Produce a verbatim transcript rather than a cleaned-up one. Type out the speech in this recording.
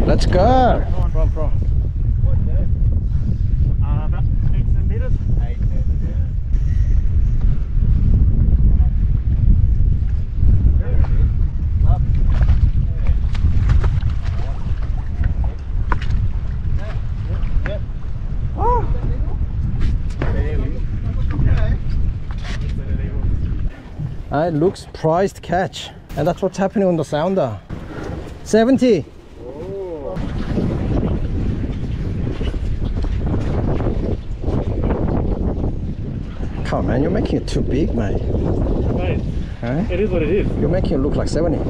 Let's go. From, from, from. What depth? Uh, about eighteen meters. eighteen, yeah. There it is. Up. Yeah. Yep. Yep. Oh. Uh, it looks prized catch, and that's what's happening on the sounder. seventy. Oh. Come on, man, you're making it too big, mate. Mate, Huh? it is what it is. You're making it look like seventy.